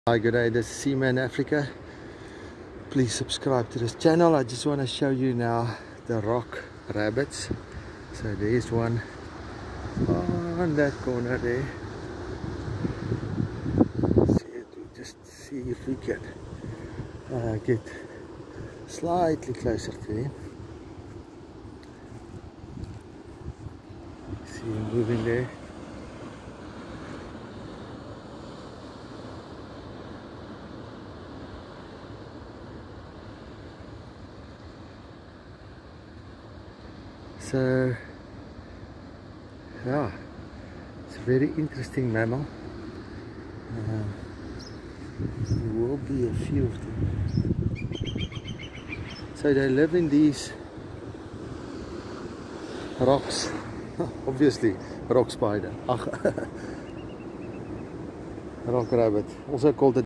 Hi, good day, this is Seaman Africa. Please subscribe to this channel. I just want to show you now the rock rabbits. So there's one on that corner there. Just see if we can get slightly closer to him. See him moving there. So, yeah, it's a very interesting mammal. There will be a few of them. So they live in these rocks, obviously rock spider, rock rabbit, also called the